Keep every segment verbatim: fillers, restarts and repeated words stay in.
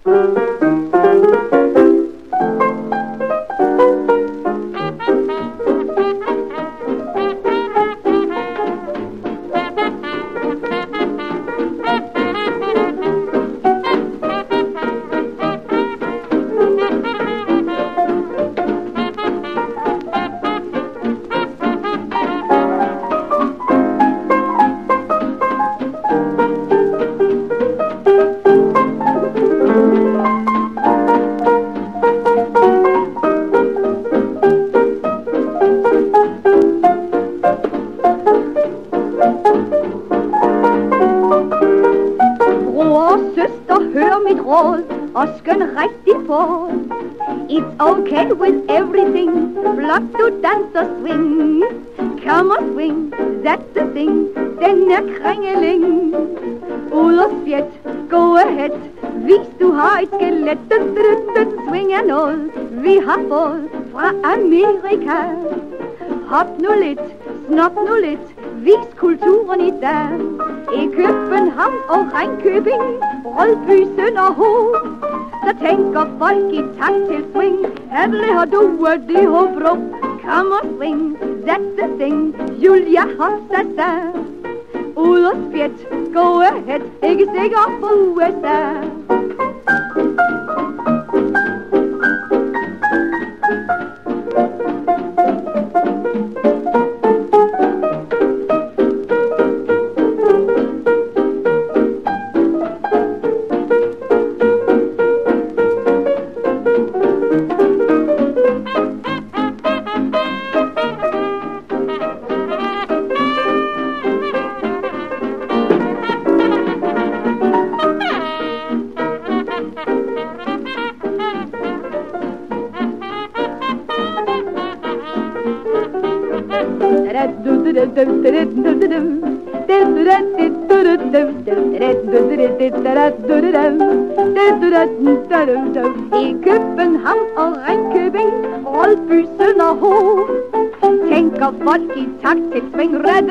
Og skøn rigtig på. It's okay with everything. Blot du danser swing. Come on swing, that's the thing. Den er kringeling. Ud og spjæt, go ahead. Vis du har et skelet. Den, den, den swing er noget vi har fået fra Amerika. Hop nu lidt, snop nu lidt. Vis kulturen i dag. I København og Ringkøbing, Rødby, Sønderho. Så tænker folk i takt til swing. Hadle har du og det Hobro. Come on swing, that's the thing. Julia Hofstadsa. Ud og spjæt, go ahead. Ikke sikker for U S A. I København og Ringkøbing, Rødby, Sønderho. Tænker folk i takt til swing.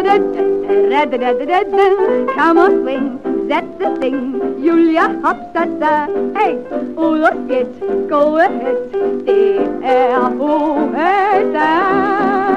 Come on swing, that's the thing. Julia Hopstadsa. Hey, ud og spjæt, go ahead. Det er U S A.